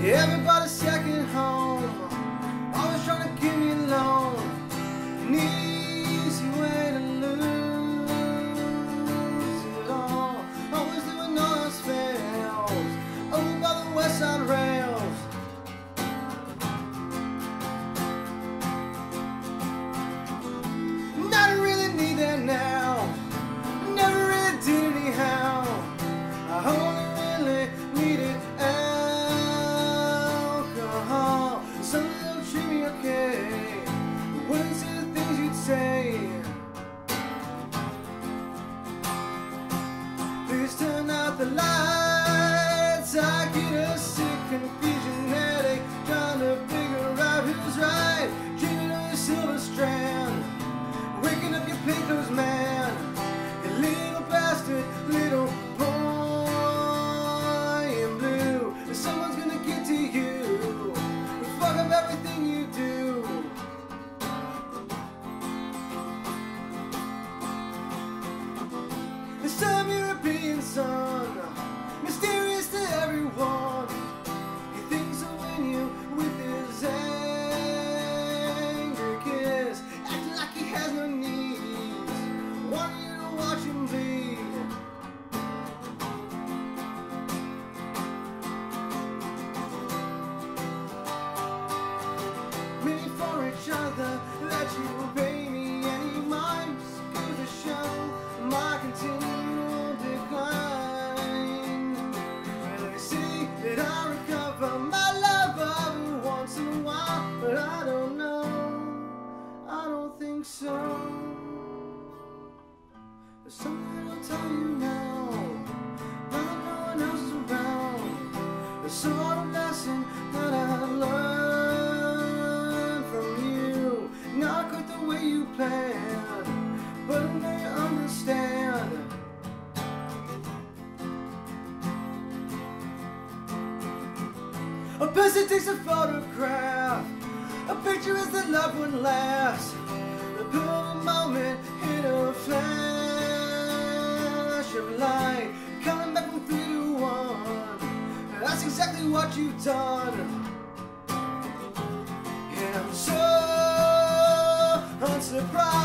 Everybody's second home, always trying to give me alone. An easy way to lose it all. Always doing those fails over by the West Side rails. And I don't really need that now. Never really did anyhow. I only really needed alcohol. Some of them treat me okay, but wouldn't say the things you'd say. Please turn out the lights. I get a sick confusion headache, trying to figure out who's right. Dreaming of a silver strand, waking up your pictures, man. You little bastard, little boy in blue. Someone's gonna get to you and fuck up everything you do. There's some European sun, mysterious to everyone. He thinks he'll win you with his angry kiss, acting like he has no needs, wanting you to watch him bleed. Many for each other, that you pay me any mind. Just goes to show my continual decline. They say that I recover my love every once in a while, but I don't know, I don't think so. There's something I'll tell you now, now that no one else is around. There's sort of lesson that I learned from you. Not quite the way you planned, but I may understand. A person takes a photograph, a picture is the loved one last. The perfect moment in a flash of light, coming back from 3 to 1. That's exactly what you've done. And I'm so unsurprised.